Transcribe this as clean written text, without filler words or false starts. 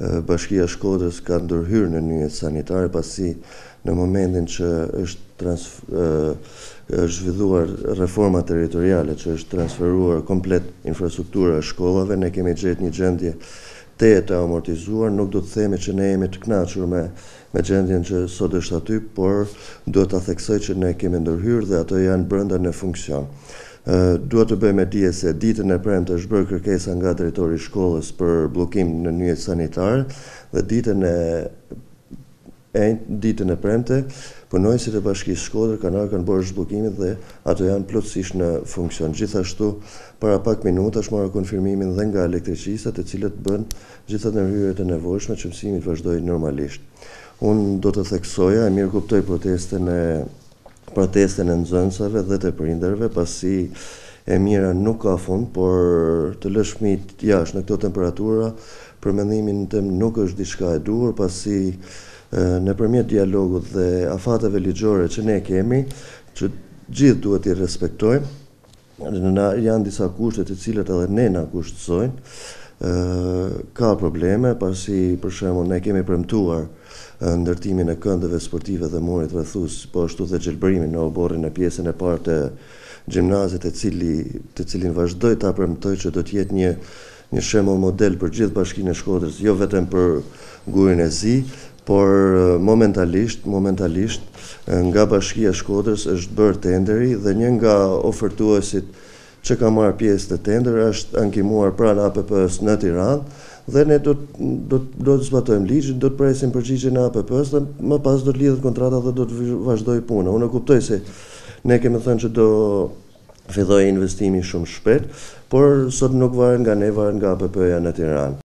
Bashkia e Shkodrës ka ndërhyrë në nyjet sanitare pasi në momentin që është zhvilluar reforma territoriale, që është transferuar komplet infrastruktura e shkollave, ne kemi gjetë një gjendje të amortizuar. Nuk do të themi që ne jemi të kënaqur me gjendjen që sot është aty, por duhet ta theksoj që ne kemi ndërhyrë dhe ato janë brenda në funksion. Duhet të bëjmë dije se ditën e premte është bërë kërkesa nga drejtori i shkollës për bllokim në nyjet sanitare dhe ditën e premte punojësit e Bashkisë Shkodër kanë bërë zhbullimin dhe ato janë plotësisht në funksion. Gjithashtu, para pak minutash mora konfirmimin dhe nga elektricistët, të cilët bën gjitha ndërhyrjet e nevojshme që mësimi të vazhdojë normalisht. Unë do të theksoja, e mirë kuptoj protestën e nxënësave dhe të prindërve, pasi e mira nuk ka fund, por të lësh fëmijët jashtë në këto temperatura, për mendimin tim nuk është diçka e duhur, pasi nëpërmjet dialogut dhe afateve ligjore që ne kemi, që gjithë duhet i respektojmë, janë disa kushte të cilat edhe ne na kushtësojnë, ka probleme, pasi për shembull ne kemi premtuar ndërtimin e këndëve sportive dhe murit rrethues, po ashtu dhe gjelbërimin në oborrin e pjesën e parë të gjimnazit, të cilin vazhdoj ta premtoj që do të jetë një shembull model për gjithë Bashkinë e Shkodrës, jo vetëm për Gurin e Zi, por momentalisht nga Bashkia e Shkodrës është bërë tenderi dhe një nga ofertuesit që ka marrë pjesë të tender është ankimuar pranë APP-s në Tiranë dhe ne do të zbatojmë ligjin, do të presim përgjigjen e APP-s dhe më pas do të lidhet kontrata dhe do të vazhdojë puna. Unë kuptoj se ne kemi thënë që do fillojë investimi shumë shpejt, por sot nuk varet nga ne, varet nga APP-ja në Tiranë.